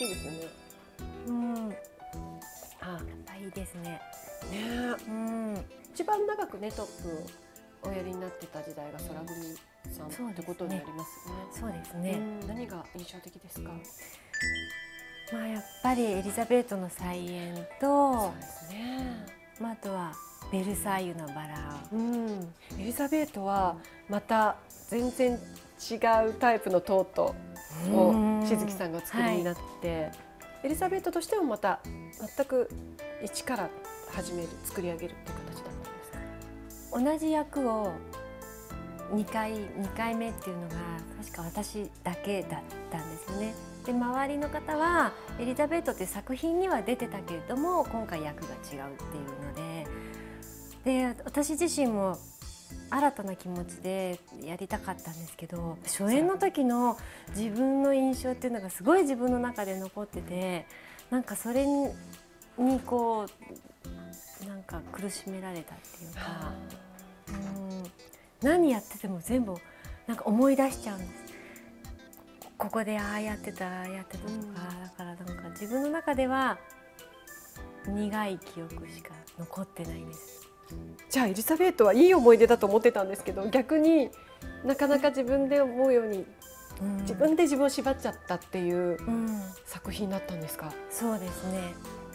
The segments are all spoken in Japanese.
いですよね。 うん、 あ、 やっぱいいですね。 ね、 うん、 一番長くねトップをおやりになってた時代が空組さんってことになりますよね。 そうですね。 何が印象的ですか？ まあやっぱりエリザベートの再演と、 そうですね。 まあ、あとはベルサイユのバラ。 エリザベートはまた全然違うタイプのトートをしずきさんがお作りになって、エリザベートとしてもまた全く一から作り上げるっていう形だったんですか？ 同じ役を2回目っていうのが確か私だけだったんですよね。で周りの方はエリザベートっていう作品には出てたけれども今回役が違うっていうので、私自身も新たな気持ちでやりたかったんですけど、初演の時の自分の印象っていうのがすごい自分の中で残ってて、なんかそれにこうなんか苦しめられたっていうか、何やってても全部なんか思い出しちゃうんです。ここでああやってたああやってたとか、だからなんか自分の中では苦い記憶しか残ってないんです。 じゃあエリザベートはいい思い出だと思ってたんですけど、逆になかなか自分で思うように、自分で自分を縛っちゃったっていう作品だったんですか？ そうですね。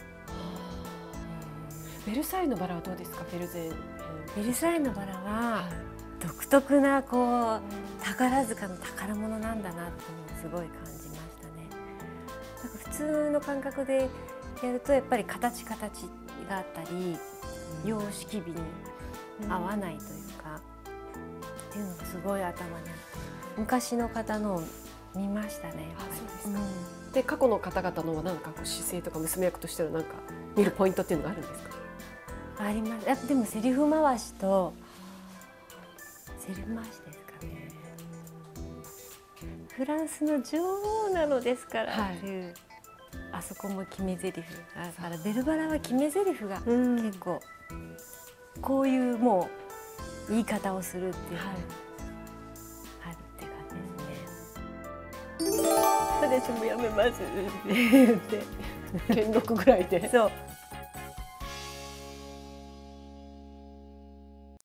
ベルサイユのバラはどうですか？ ベルサイユのバラは独特なこう宝塚の宝物なんだなってすごい感じましたね。なんか普通の感覚でやるとやっぱり形があったり様式美に合わないというか、っていうのがすごい頭にあって、昔の方のを見ましたね。やっぱり。 そうですか。で過去の方々のなんかこう姿勢とか娘役としてのなんか見るポイントっていうのがあるんですか？ あります。でもセリフ回しとセリフ回しですかね。フランスの女王なのですからっていう、あそこも決め台詞だから、ベルバラは決め台詞が結構こういうもう言い方をするっていうのがあるって感じですね。私もやめますって言って兼六ぐらいで。 そう